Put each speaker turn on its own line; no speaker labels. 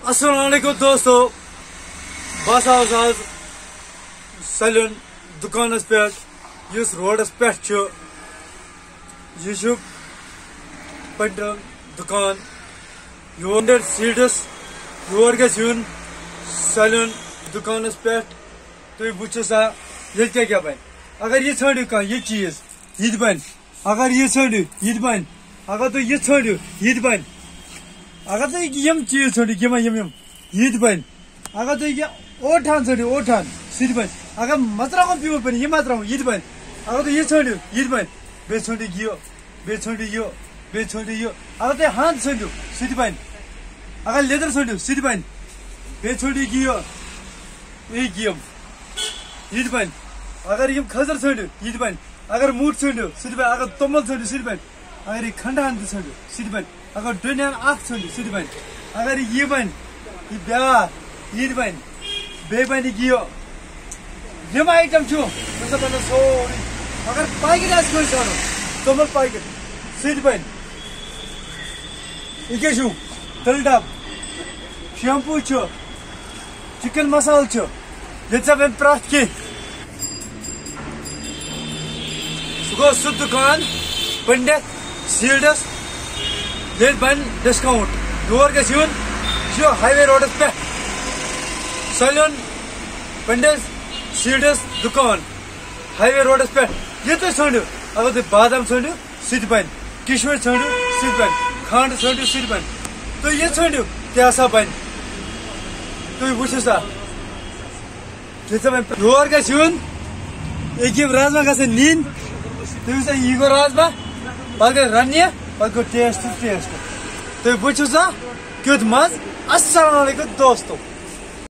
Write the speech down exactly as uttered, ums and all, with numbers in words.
अस्सलामुअलैकुम दोस्तों बस आवाज आज सलन दुकानस पे इस रोडस पे यह पंडल दुकान योर सीडस योर गुन सलन दुकानस पे तुम वो सा ये क्या क्या बन अगर ये षाड़ू कह यह चीज ये बन अगर ये षाड़ू ये बन अगर तुम ये षाड़ू ये बन अगर तुम यम चीज षाड़ू यम यम यम ये बन अगर तुम ये ओठान षाड़ू ओठान सह बन अगर मचराव प्यूर बन यह मचराव ये बन अगर तुम ये षाड़ू ये बन बे षाड़ू यो बे षाड़ू यो बे षाड़ू यो अगर तुम हाथ षाड़ू सह बन अगर लेदर षाड़ू सह बन बे षाड़ू यो यम ये बन अगर यम खजर षाड़ू ये बन अगर मूट षाड़ू सह बन अगर तोमल षाड़ू सह बन अगर ये खंडान षाड़ू सह बन अगर डोनियान अख षाड़ू सह बन अगर ये बन ये ब्या ये बन बे बन यो यम आइटम बन सोरी अगर पैकेट आज तोमल पैकेट सह बन यह तल डब शैम्पू चिकन मसाल ये बन प्रत कह गो सह दुकान पंडित सील्डस ये बन डिस्काउंट योर गुन हाईवे रोडस पे सलन पंडित सील्डस दुकान हाईवे रोडस पे ये तुम षाड़ू अगर तुम बादाम षाड़ू सह बन किशमिश षाड़ू सह बन खंड षाड़ू सह बन तो ये षाड़ू क्या सा बन तुम वो सा योर गुन एक राजमा ग नीन तुम यह गो राजमा पे गई रन्य पे गो टेस्ट टेस्ट तुम वो सा क्युत मज अस्सलाम वालेकुम दोस्तों।